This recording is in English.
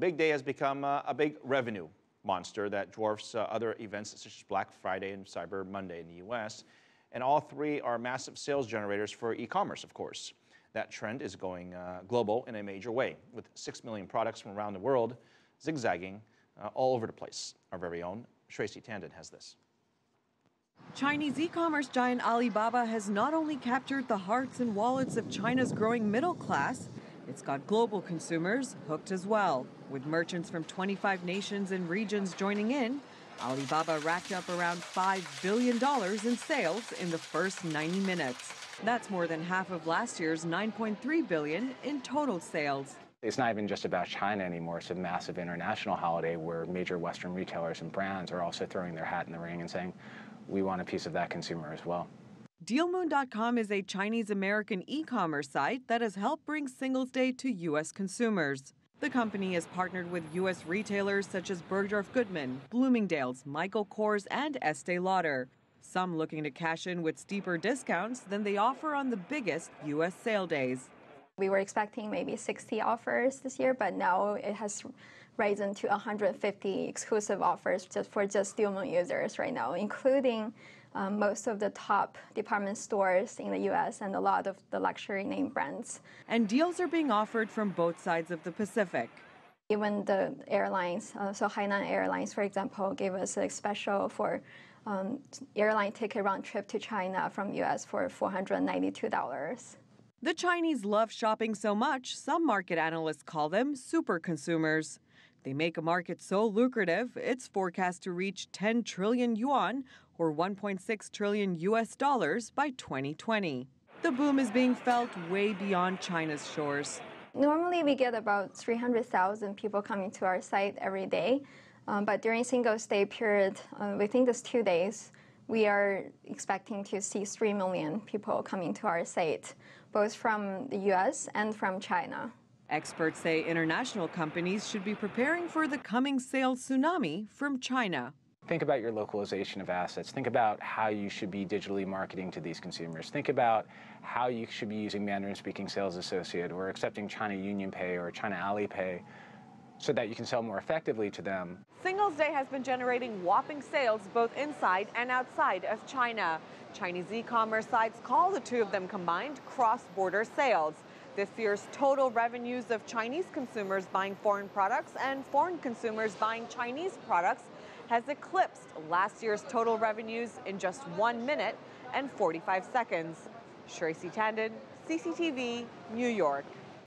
big day has become a big revenue monster that dwarfs other events such as Black Friday and Cyber Monday in the U.S. And all three are massive sales generators for e-commerce, of course. That trend is going global in a major way, with 6 million products from around the world zigzagging all over the place. Our very own Shraysi Tandon has this. Chinese e-commerce giant Alibaba has not only captured the hearts and wallets of China's growing middle class, it's got global consumers hooked as well. With merchants from 25 nations and regions joining in, Alibaba racked up around $5 billion in sales in the first 90 minutes. That's more than half of last year's $9.3 billion in total sales. It's not even just about China anymore. It's a massive international holiday where major Western retailers and brands are also throwing their hat in the ring and saying, we want a piece of that consumer as well. Dealmoon.com is a Chinese-American e-commerce site that has helped bring Singles Day to U.S. consumers. The company has partnered with U.S. retailers such as Bergdorf Goodman, Bloomingdale's, Michael Kors, and Estee Lauder. Some looking to cash in with steeper discounts than they offer on the biggest U.S. sale days. We were expecting maybe 60 offers this year, but now it has risen to 150 exclusive offers for Dealmoon users right now, including most of the top department stores in the U.S. and a lot of the luxury name brands. And deals are being offered from both sides of the Pacific. Even the airlines, so Hainan Airlines, for example, gave us a special for airline ticket round trip to China from U.S. for $492. The Chinese love shopping so much, some market analysts call them super consumers. They make a market so lucrative, it's forecast to reach 10 trillion yuan, or 1.6 trillion US dollars by 2020. The boom is being felt way beyond China's shores. Normally we get about 300,000 people coming to our site every day, but during Singles Day period, within these 2 days, we are expecting to see 3 million people coming to our site, both from the US and from China. Experts say international companies should be preparing for the coming sales tsunami from China. Think about your localization of assets. Think about how you should be digitally marketing to these consumers. Think about how you should be using Mandarin-speaking sales associate or accepting China UnionPay or China Alipay so that you can sell more effectively to them. Singles Day has been generating whopping sales both inside and outside of China. Chinese e-commerce sites call the two of them combined cross-border sales. This year's total revenues of Chinese consumers buying foreign products and foreign consumers buying Chinese products has eclipsed last year's total revenues in just 1 minute and 45 seconds. Shraysi Tandon, CCTV, New York.